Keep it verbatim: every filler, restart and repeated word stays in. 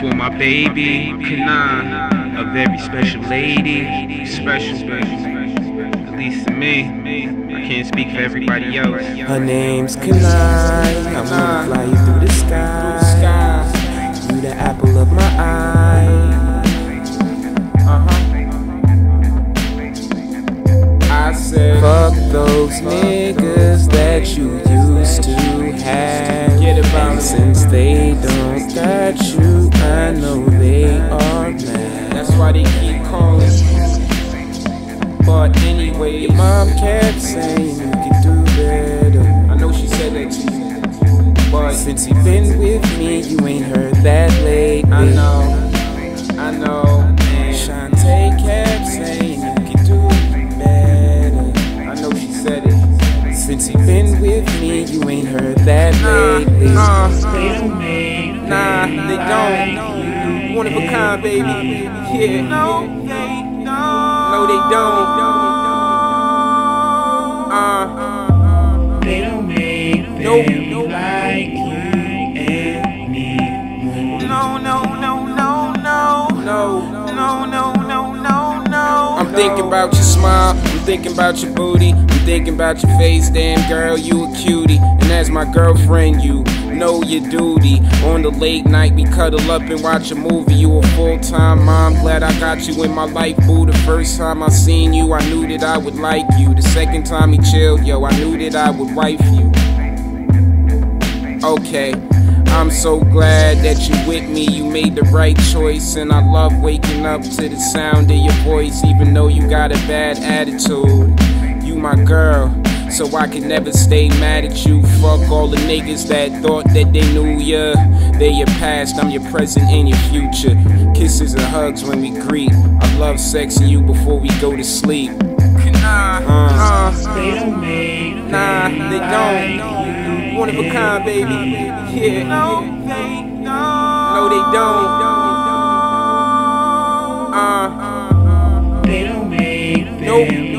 For my baby, Kanan, a very special lady, special, at least to me. I can't speak for everybody else. Her name's Kanan, I wanna fly you through the sky. You the apple of my eye. Uh-huh. I said, fuck those niggas that you used to have. And since they don't got you, I know they are mad. That's why they keep calling. But anyway, your mom kept saying you could do better. I know she said that to you. But since you been with me, you ain't heard that lately. I know, I know. And Shantae kept saying you could do better. I know she said it. Since you been with me, you ain't heard that lately. Nah, they don't make Nah, they don't. One of a kind, baby. Yeah. No, they don't. No, they don't. Uh. They don't make Nope. them like you and me. No, no, no, no, no. No. No, no, no, no, no. I'm thinking about your smile, I'm thinking about your booty, I'm thinking about your face, damn girl, you a cutie. And as my girlfriend, you know your duty. On the late night, we cuddle up and watch a movie. You a full-time mom, glad I got you in my life, boo. The first time I seen you, I knew that I would like you. The second time we chilled, yo, I knew that I would wife you. Okay, I'm so glad that you with me, you made the right choice. And I love waking up to the sound of your voice, even though you got a bad attitude. You my girl, so I can never stay mad at you. Fuck all the niggas that thought that they knew ya. They're your past, I'm your present and your future. Kisses and hugs when we greet. I love sexing you before we go to sleep. Nah, uh, they don't make Nah, they don't. One of a kind, baby. Yeah. No, they don't. No, they don't. Uh. They don't make Nope. them